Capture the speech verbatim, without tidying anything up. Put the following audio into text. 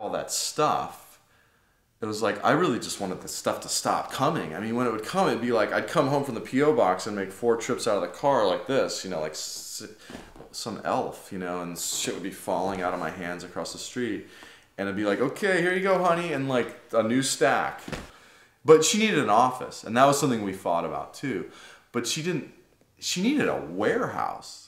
all that stuff, it was like, I really just wanted the stuff to stop coming. I mean, when it would come, it'd be like, I'd come home from the P O box and make four trips out of the car like this, you know, like some elf, you know, and shit would be falling out of my hands across the street. And it'd be like, okay, here you go, honey, and like a new stack. But she needed an office, and that was something we fought about too. But she didn't, she needed a warehouse.